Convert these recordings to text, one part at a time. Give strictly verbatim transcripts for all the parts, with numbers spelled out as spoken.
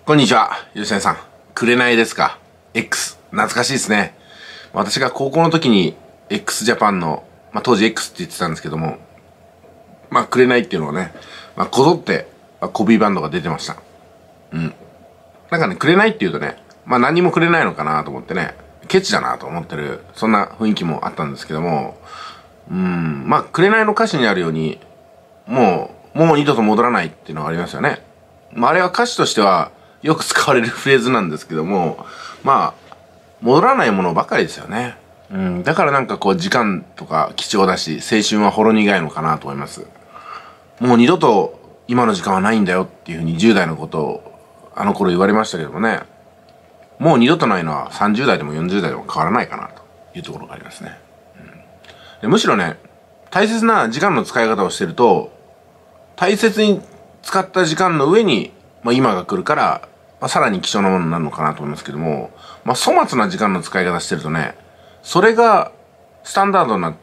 こんにちは、吉谷さん。くれないですか？ X。懐かしいですね。私が高校の時に x ジャパンの、まあ当時 X って言ってたんですけども、まあくれないっていうのはね、まあこぞって、まあ、コピーバンドが出てました。うん。なんかね、くれないっていうとね、まあ何もくれないのかなと思ってね、ケチだなと思ってる、そんな雰囲気もあったんですけども、うん、まあくれないの歌詞にあるように、もう、もう二度と戻らないっていうのがありますよね。まああれは歌詞としては、よく使われるフレーズなんですけども、まあ、戻らないものばかりですよね。うん、だからなんかこう時間とか貴重だし、青春はほろ苦いのかなと思います。もう二度と今の時間はないんだよっていうふうにじゅう代のことをあの頃言われましたけどもね、もう二度とないのはさんじゅう代でもよんじゅう代でも変わらないかなというところがありますね。うん、でむしろね、大切な時間の使い方をしてると、大切に使った時間の上に、まあ、今が来るから、まあ、さらに貴重なものになるのかなと思いますけども、まあ、粗末な時間の使い方してるとね、それがスタンダードになって、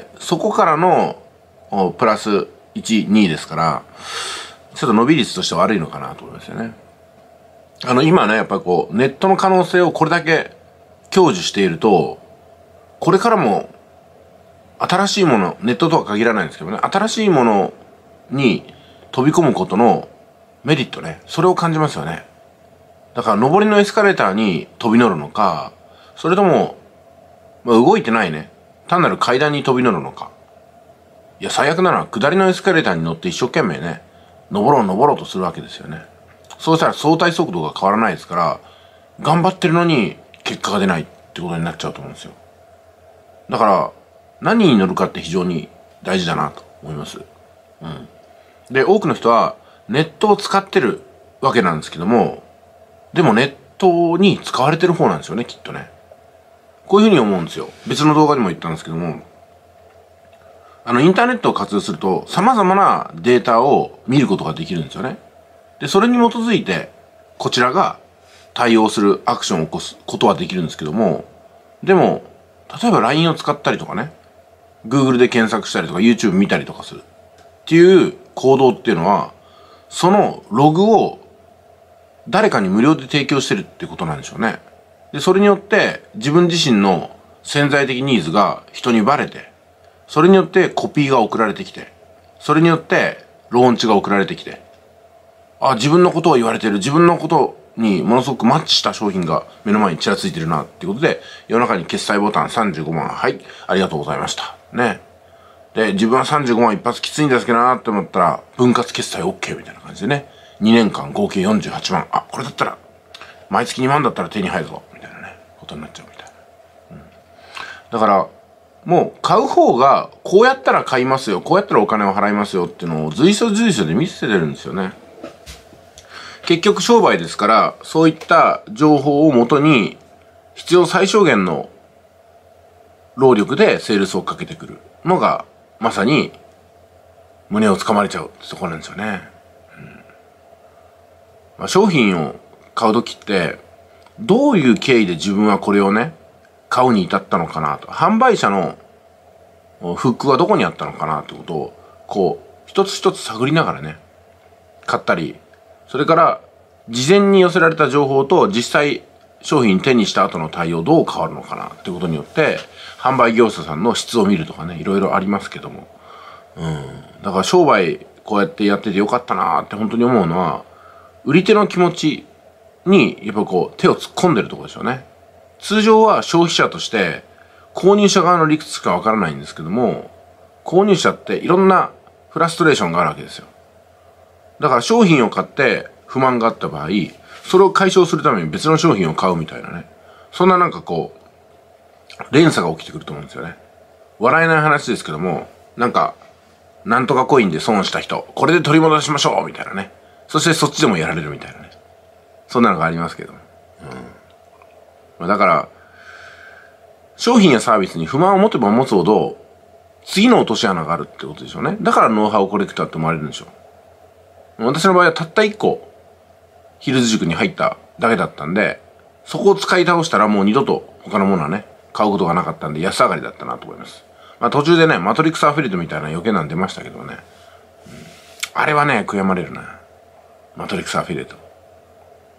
そこからのプラスいち、にですから、ちょっと伸び率として悪いのかなと思いますよね。あの、今ね、やっぱりこう、ネットの可能性をこれだけ享受していると、これからも新しいもの、ネットとは限らないんですけどね、新しいものに飛び込むことのメリットね、それを感じますよね。だから上りのエスカレーターに飛び乗るのか、それとも、まあ、動いてないね、単なる階段に飛び乗るのか。いや、最悪なのは下りのエスカレーターに乗って一生懸命ね、登ろう登ろうとするわけですよね。そうしたら相対速度が変わらないですから、頑張ってるのに結果が出ないってことになっちゃうと思うんですよ。だから、何に乗るかって非常に大事だなと思います。うん。で、多くの人はネットを使ってるわけなんですけども、でもネットに使われてる方なんですよね、きっとね。こういうふうに思うんですよ。別の動画でも言ったんですけども、あの、インターネットを活用すると、様々なデータを見ることができるんですよね。で、それに基づいて、こちらが対応するアクションを起こすことはできるんですけども、でも、例えば ライン を使ったりとかね、Google で検索したりとか YouTube 見たりとかするっていう行動っていうのは、そのログを誰かに無料で提供してるってことなんでしょうね。で、それによって自分自身の潜在的ニーズが人にバレて、それによってコピーが送られてきて、それによってローンチが送られてきて、あ、自分のことを言われてる、自分のことにものすごくマッチした商品が目の前にちらついてるなっていうことで、夜中に決済ボタンさんじゅうごまん、はい、ありがとうございました。ね。で、自分はさんじゅうごまん一発きついんですけどなって思ったら、分割決済 OK みたいな感じでね。にねんかん合計よんじゅうはちまん。あ、これだったら、毎月にまんだったら手に入るぞ。みたいなね、ことになっちゃうみたいな。うん、だから、もう買う方が、こうやったら買いますよ。こうやったらお金を払いますよっていうのを随所随所で見せてるんですよね。結局商売ですから、そういった情報をもとに、必要最小限の労力でセールスをかけてくるのが、まさに、胸をつかまれちゃうってところなんですよね。うん、まあ、商品を買うときって、どういう経緯で自分はこれをね、買うに至ったのかなと。販売者のフックはどこにあったのかなってことを、こう、一つ一つ探りながらね、買ったり、それから、事前に寄せられた情報と実際商品手にした後の対応どう変わるのかなってことによって、販売業者さんの質を見るとかね、いろいろありますけども。うん。だから商売こうやってやっててよかったなーって本当に思うのは、売り手の気持ちにやっぱこう手を突っ込んでるところでしょうね。通常は消費者として購入者側の理屈しかわからないんですけども、購入者っていろんなフラストレーションがあるわけですよ。だから商品を買って不満があった場合、それを解消するために別の商品を買うみたいなね。そんななんかこう、連鎖が起きてくると思うんですよね。笑えない話ですけども、なんか、なんとかコインで損した人、これで取り戻しましょうみたいなね。そしてそっちでもやられるみたいなね。そんなのがありますけど。うん。だから、商品やサービスに不満を持てば持つほど、次の落とし穴があるってことでしょうね。だからノウハウコレクターって思われるんでしょう。私の場合はたった一個、ヒルズ塾に入っただけだったんで、そこを使い倒したらもう二度と他のものはね、買うことがなかったんで安上がりだったなと思います。まあ途中でね、マトリックスアフィリエイトみたいな余計なの出ましたけどね。うん、あれはね、悔やまれるな。マトリックスアフィリエイト。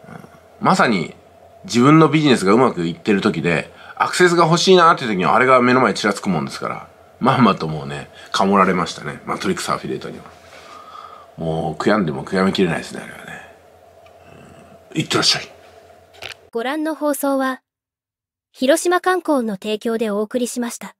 まさに自分のビジネスがうまくいってる時で、アクセスが欲しいなっていう時にはあれが目の前にちらつくもんですから、まんまともうね、かもられましたね。マトリックスアフィリエイトには。もう悔やんでも悔やみきれないですね、あれはね。いってらっしゃい。 ご覧の放送は、広島観光の提供でお送りしました。